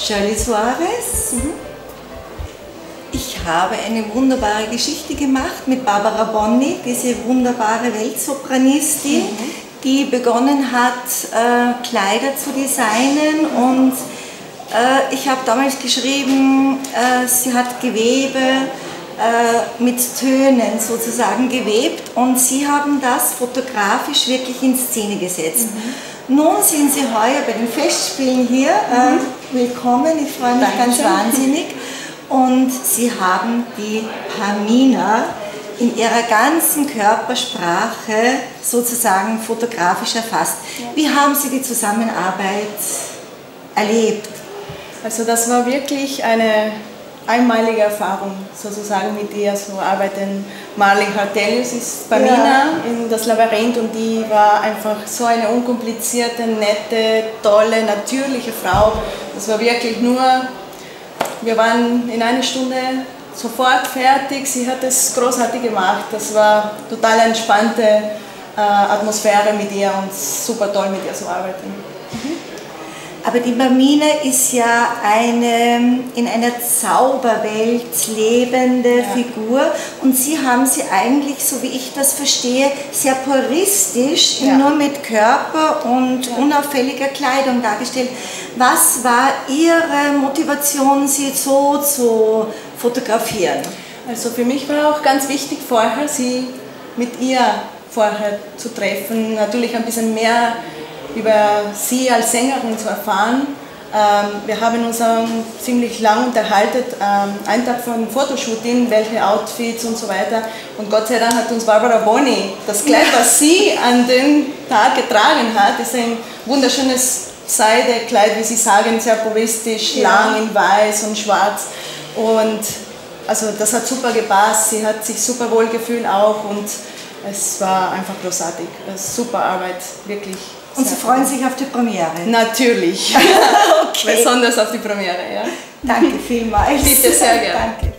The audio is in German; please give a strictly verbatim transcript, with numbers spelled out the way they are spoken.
Shirley Suarez. Mhm. Ich habe eine wunderbare Geschichte gemacht mit Barbara Bonney, diese wunderbare Weltsopranistin, mhm. die begonnen hat, äh, Kleider zu designen, und äh, ich habe damals geschrieben, äh, sie hat Gewebe äh, mit Tönen sozusagen gewebt, und sie haben das fotografisch wirklich in Szene gesetzt. Mhm. Nun sind sie heuer bei den Festspielen hier. Mhm. Äh, willkommen, ich freue mich Dankeschön. Ganz wahnsinnig. Und sie haben die Pamina in ihrer ganzen Körpersprache sozusagen fotografisch erfasst. Wie haben Sie die Zusammenarbeit erlebt? Also das war wirklich eine einmalige Erfahrung, sozusagen mit ihr zu arbeiten. Marlene Hartelius ist Pamina ja. in das Labyrinth, und die war einfach so eine unkomplizierte, nette, tolle, natürliche Frau. Das war wirklich nur... Wir waren in einer Stunde sofort fertig, sie hat es großartig gemacht. Das war eine total entspannte äh, Atmosphäre mit ihr und super toll mit ihr zu arbeiten. Mhm. Aber die Pamina ist ja eine in einer Zauberwelt lebende ja. Figur, und Sie haben sie eigentlich, so wie ich das verstehe, sehr puristisch, ja. nur mit Körper und ja. unauffälliger Kleidung dargestellt. Was war Ihre Motivation, sie so zu fotografieren? Also für mich war auch ganz wichtig, vorher sie mit ihr vorher zu treffen, natürlich ein bisschen mehr über sie als Sängerin zu erfahren. Ähm, wir haben uns ähm, ziemlich lang unterhalten, ähm, einen Tag vor dem Fotoshooting, welche Outfits und so weiter. Und Gott sei Dank hat uns Barbara Bonney das Kleid, was sie an dem Tag getragen hat, ist ein wunderschönes Seidekleid, wie Sie sagen, sehr puristisch, ja. lang in weiß und schwarz. Und also das hat super gepasst, sie hat sich super wohl gefühlt auch, und es war einfach großartig. Super Arbeit, wirklich. Und Sie freuen sich auf die Premiere? Natürlich. Okay. Besonders auf die Premiere, ja. Danke vielmals. Bitte, sehr gerne. Danke.